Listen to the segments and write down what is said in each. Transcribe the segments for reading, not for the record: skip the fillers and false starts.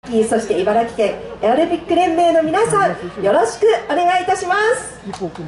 そして茨城県エアロビック連盟の皆さん、よろしくお願いいたします。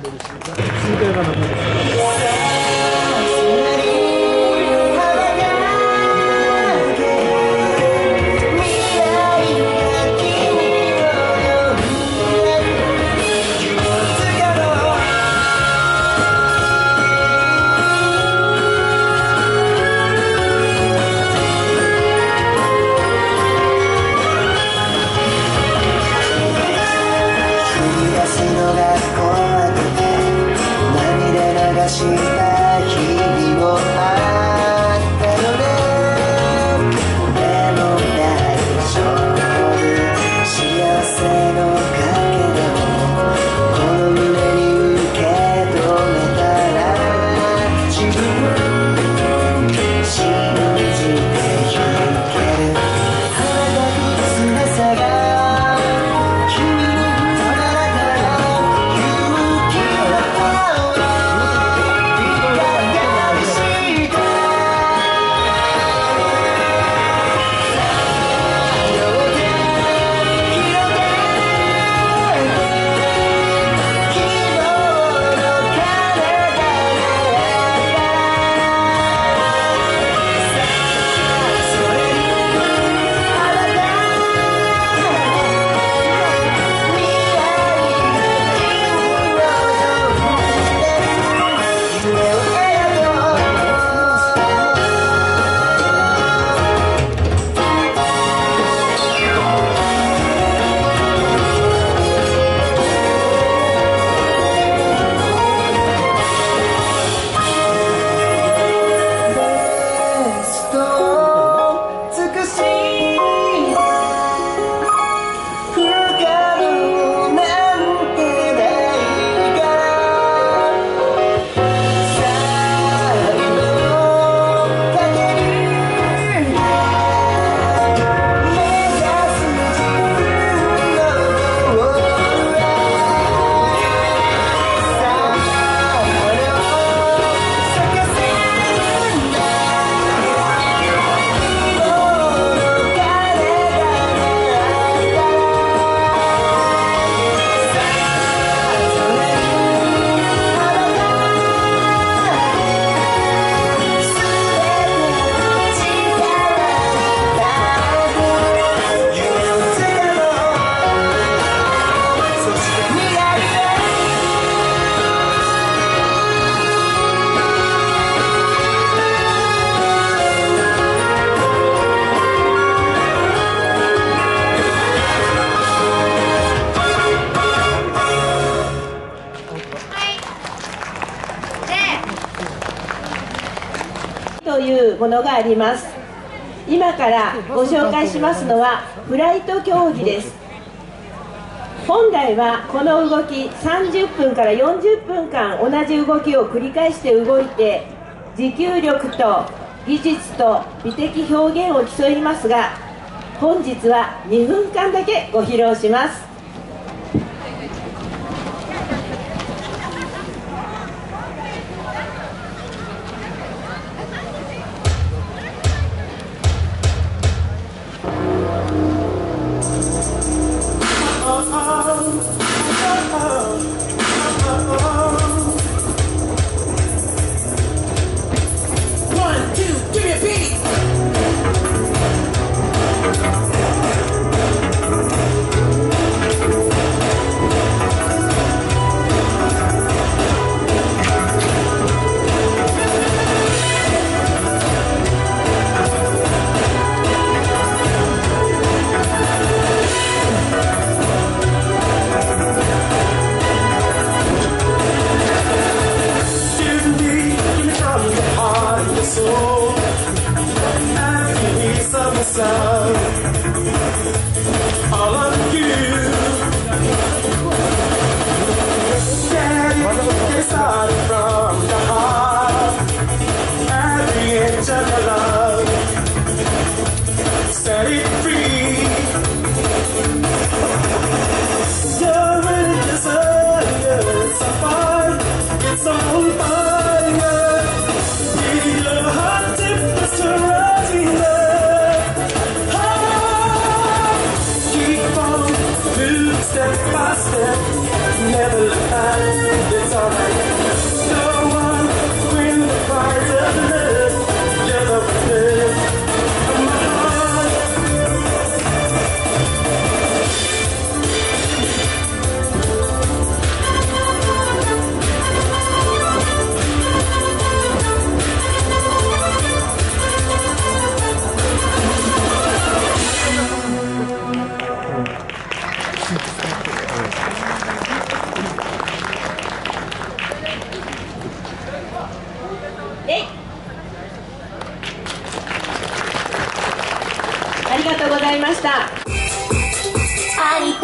というものがあります。今からご紹介しますのはフライト競技です。本来はこの動き30分から40分間同じ動きを繰り返して動いて持久力と技術と美的表現を競いますが、本日は2分間だけご披露します。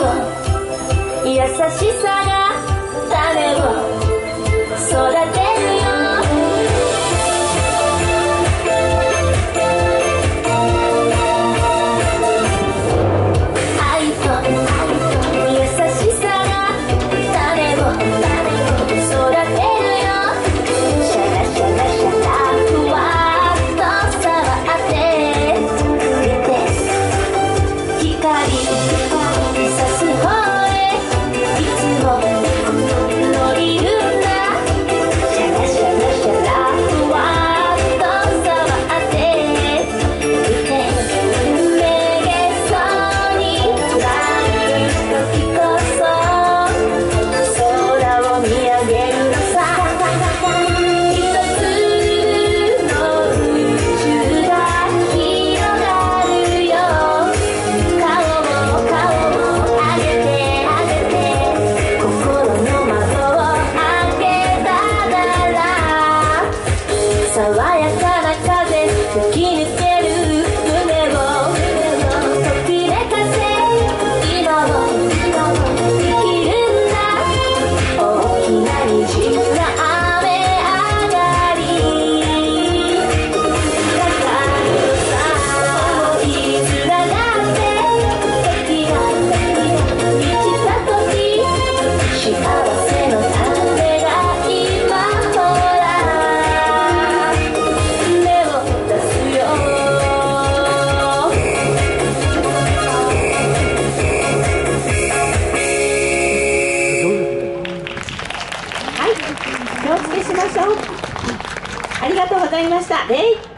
優しさが種を育てるよ。愛と優しさが種を育てるよ。シャラシャラシャラふわっと触ってくれて、光さす方へいつも乗りるんだ。シャラシャラシャラふわっと触ってくれて、めげそうになる時こそ空を見上げるのさ。一つの宇宙が広がるよ。顔を上げて心の窓を開けたなら、爽やかな風吹き抜ける胸をときめかせ、今を生きるんだ。大きな虹が雨上がり、だからさ思い連なって時が満ちた時、幸せの種が今ほら芽を出すよ。 はい、気をつけしましょう。ありがとうございました。礼。